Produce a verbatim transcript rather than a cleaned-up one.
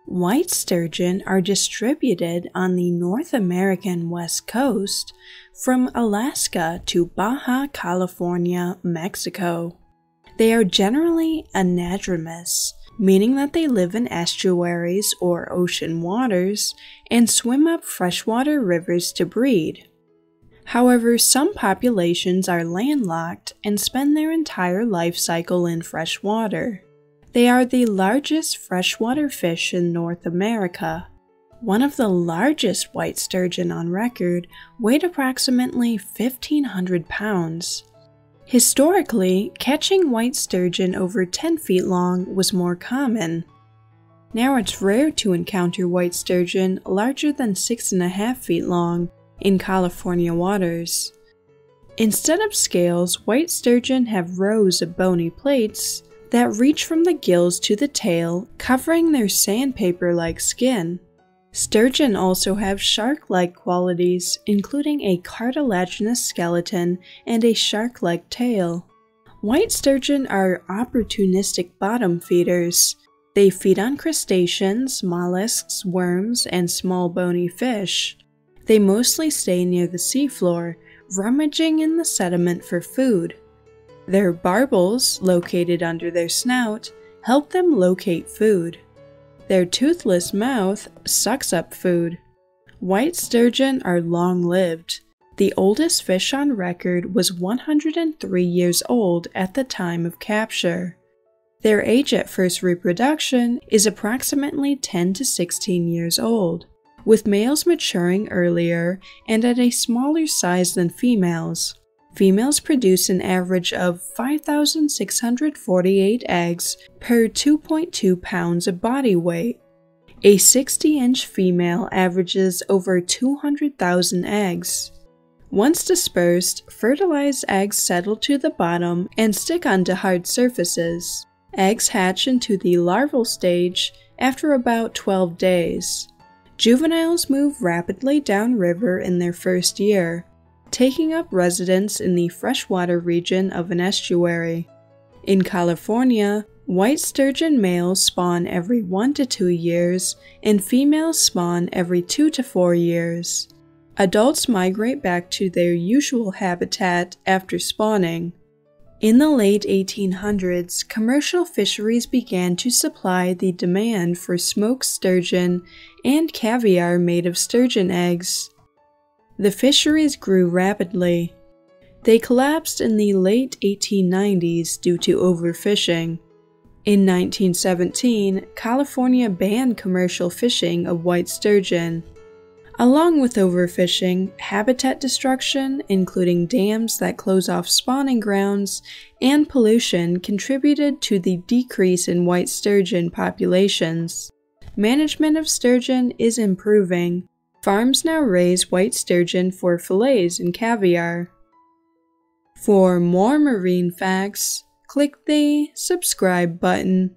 White sturgeon are distributed on the North American West Coast from Alaska to Baja California, Mexico. They are generally anadromous, meaning that they live in estuaries or ocean waters and swim up freshwater rivers to breed. However, some populations are landlocked and spend their entire life cycle in fresh water. They are the largest freshwater fish in North America. One of the largest white sturgeon on record weighed approximately fifteen hundred pounds. Historically, catching white sturgeon over ten feet long was more common. Now it's rare to encounter white sturgeon larger than six and a half feet long in California waters. Instead of scales, white sturgeon have rows of bony plates that reach from the gills to the tail, covering their sandpaper-like skin. Sturgeon also have shark-like qualities, including a cartilaginous skeleton and a shark-like tail. White sturgeon are opportunistic bottom feeders. They feed on crustaceans, mollusks, worms, and small bony fish. They mostly stay near the seafloor, rummaging in the sediment for food. Their barbels, located under their snout, help them locate food. Their toothless mouth sucks up food. White sturgeon are long-lived. The oldest fish on record was one hundred three years old at the time of capture. Their age at first reproduction is approximately ten to sixteen years old, with males maturing earlier and at a smaller size than females. Females produce an average of five thousand six hundred forty-eight eggs per two point two pounds of body weight. A sixty inch female averages over two hundred thousand eggs. Once dispersed, fertilized eggs settle to the bottom and stick onto hard surfaces. Eggs hatch into the larval stage after about twelve days. Juveniles move rapidly downriver in their first year, taking up residence in the freshwater region of an estuary. In California, white sturgeon males spawn every one to two years and females spawn every two to four years. Adults migrate back to their usual habitat after spawning. In the late eighteen hundreds, commercial fisheries began to supply the demand for smoked sturgeon and caviar made of sturgeon eggs. The fisheries grew rapidly. They collapsed in the late eighteen nineties due to overfishing. In nineteen seventeen, California banned commercial fishing of white sturgeon. Along with overfishing, habitat destruction, including dams that close off spawning grounds, and pollution contributed to the decrease in white sturgeon populations. Management of sturgeon is improving. Farms now raise white sturgeon for fillets and caviar. For more marine facts, click the subscribe button.